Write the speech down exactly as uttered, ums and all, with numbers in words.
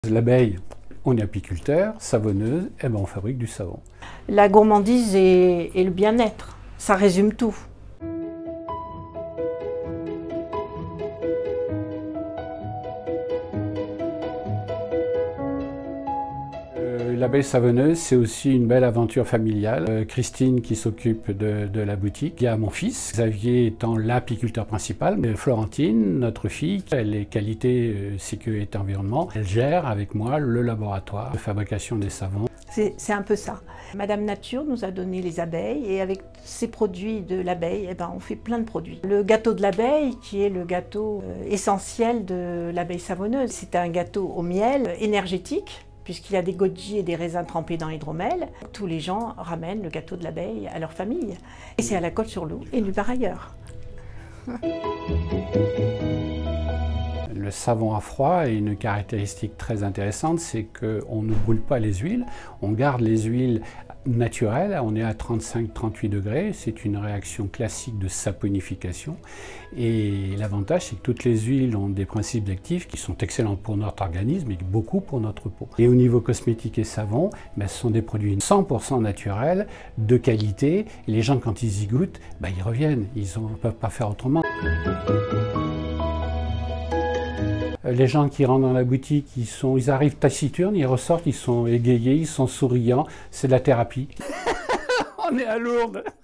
L'abeille, on est apiculteur, savonneuse, et ben on fabrique du savon. La gourmandise et, et le bien-être, ça résume tout. Euh, L'abeille savonneuse, c'est aussi une belle aventure familiale. Euh, Christine qui s'occupe de, de la boutique. Il y a mon fils, Xavier étant l'apiculteur principal. Mais Florentine, notre fille, elle est qualité, euh, sécurité, environnement. Elle gère avec moi le laboratoire de fabrication des savons. C'est un peu ça. Madame Nature nous a donné les abeilles et avec ces produits de l'abeille, eh ben, on fait plein de produits. Le gâteau de l'abeille, qui est le gâteau euh, essentiel de l'abeille savonneuse, c'est un gâteau au miel énergétique, puisqu'il y a des goji et des raisins trempés dans l'hydromel. Tous les gens ramènent le gâteau de l'abeille à leur famille. Et c'est à la Côte-sur-Loup et nulle part ailleurs. Le savon à froid a une caractéristique très intéressante, c'est qu'on ne brûle pas les huiles, on garde les huiles naturelles, on est à trente-cinq à trente-huit degrés, c'est une réaction classique de saponification. Et l'avantage, c'est que toutes les huiles ont des principes actifs qui sont excellents pour notre organisme et beaucoup pour notre peau. Et au niveau cosmétique et savon, ben, ce sont des produits cent pour cent naturels, de qualité, et les gens quand ils y goûtent, ben, ils reviennent, ils ne peuvent pas faire autrement. Les gens qui rentrent dans la boutique, ils, sont, ils arrivent taciturnes, ils ressortent, ils sont égayés, ils sont souriants. C'est de la thérapie. On est à Lourdes.